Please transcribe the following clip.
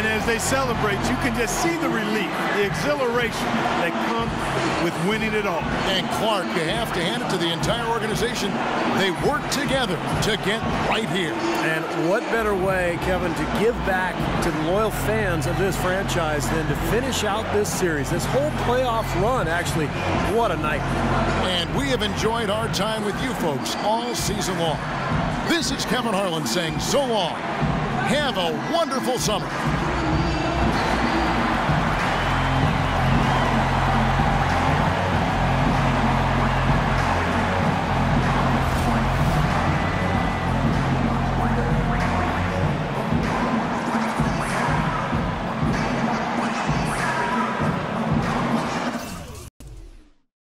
And as they celebrate, you can just see the relief, the exhilaration that comes with winning it all. And Clark, you have to hand it to the entire organization. They work together to get right here. And what better way, Kevin, to give back to the loyal fans of this franchise than to finish out this series, this whole playoff run. Actually, what a night. And we have enjoyed our time with you folks all season long. This is Kevin Harlan saying so long. Have a wonderful summer.